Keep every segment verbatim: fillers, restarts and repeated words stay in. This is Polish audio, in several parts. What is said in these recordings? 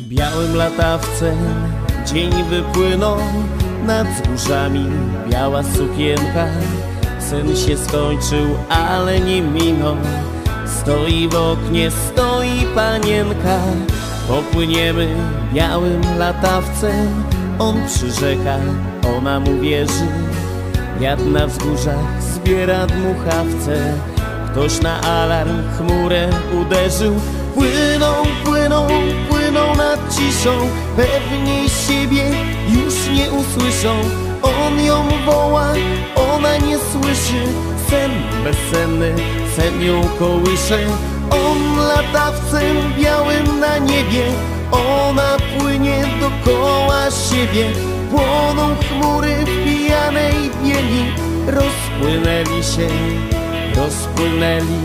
Białym latawcem dzień wypłynął, nad wzgórzami biała sukienka. Sen się skończył, ale nie minął. Stoi w oknie, stoi panienka. Popłyniemy białym latawcem, on przyrzeka, ona mu wierzy. Wiatr na wzgórzach zbiera dmuchawce. Ktoś na alarm chmurę uderzył. Płyną, płyną, płyną nad ciszą. Pewnie siebie już nie usłyszą. On ją woła, ona nie słyszy. Sen bezsenny, sen ją kołysze. On latawcem białym na niebie, ona płynie dokoła siebie. Płoną chmury w pijanej bieli. Rozpłynęli się, rozpłynęli.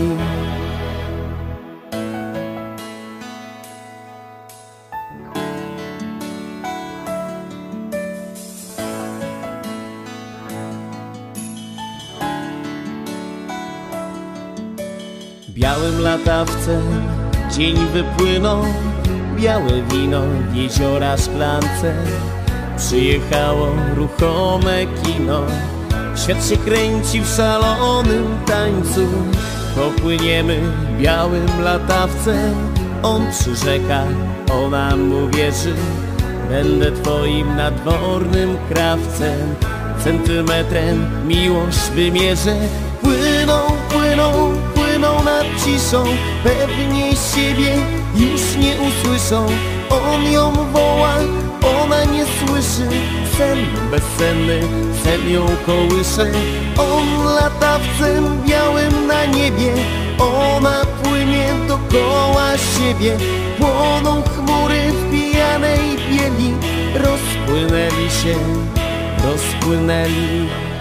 Białym latawcem dzień wypłynął. Białe wino w jeziora szklance. Przyjechało ruchome kino. Świat się kręci w szalonym tańcu. Popłyniemy białym latawcem. On przyrzeka, ona mu wierzy. Będę twoim nadwornym krawcem. Centymetrem miłość wymierzę. Płyną, płyną, płyną nad ciszą. Pewnie siebie już nie usłyszą. On ją woła, ona nie słyszy. Sen bezsenny, sen ją kołysze. On latawcem białym na niebie, ona płynie dokoła siebie. Płoną chmury w pijanej bieli. Rozpłynęli się, rozpłynęli.